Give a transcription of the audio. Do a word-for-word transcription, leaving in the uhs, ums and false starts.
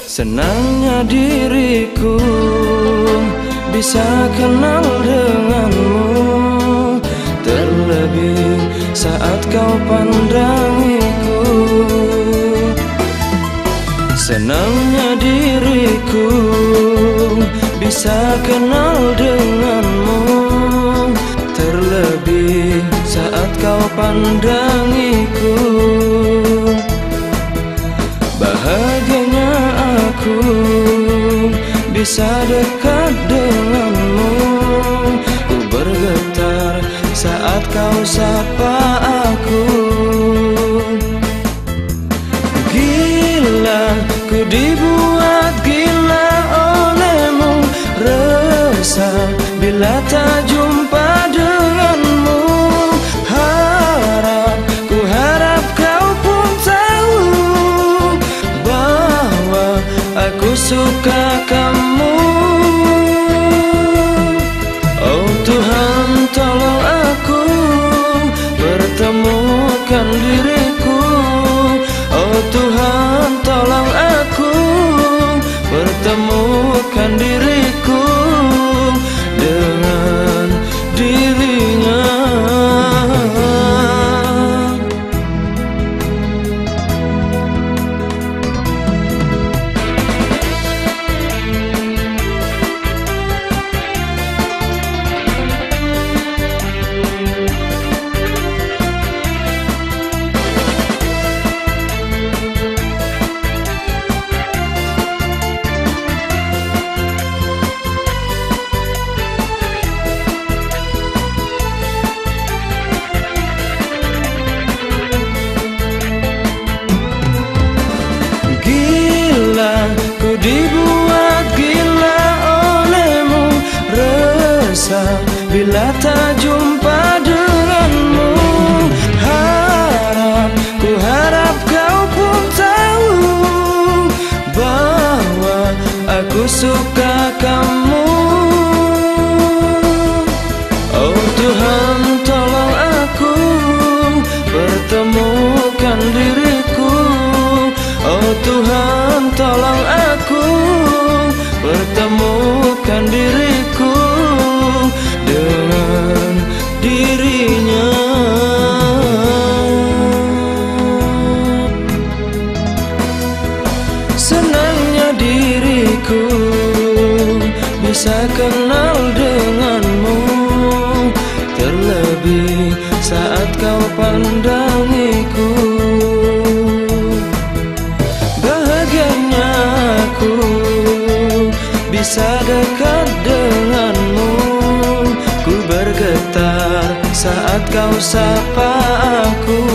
Senangnya diriku bisa kenal denganmu, terlebih saat kau pandangiku. Senangnya diriku bisa kenal denganmu, terlebih saat kau pandangiku. Bahagianya aku bisa dekat denganmu, ku bergetar saat kau sapa aku. Gila, ku dibuat gila olehmu, resah bila tak jumpa denganmu. Harap, ku harap kau pun tahu bahwa aku suka kamu. Oh Tuhan, tolong aku pertemukan diriku. Oh Tuhan, tolong aku pertemukan diriku dengan dirinya. Ku dibuat gila olehmu, resah bila tak jumpa denganmu. Harap, ku harap kau pun tahu bahwa aku suka kamu. Oh Tuhan, tolong aku pertemukan diriku. Oh Tuhan, tolong aku pertemukan diriku dengan dirinya. Senangnya diriku bisa kenal denganmu, terlebih saat kau pandangiku. Aku bisa dekat denganmu, ku bergetar saat kau sapa aku.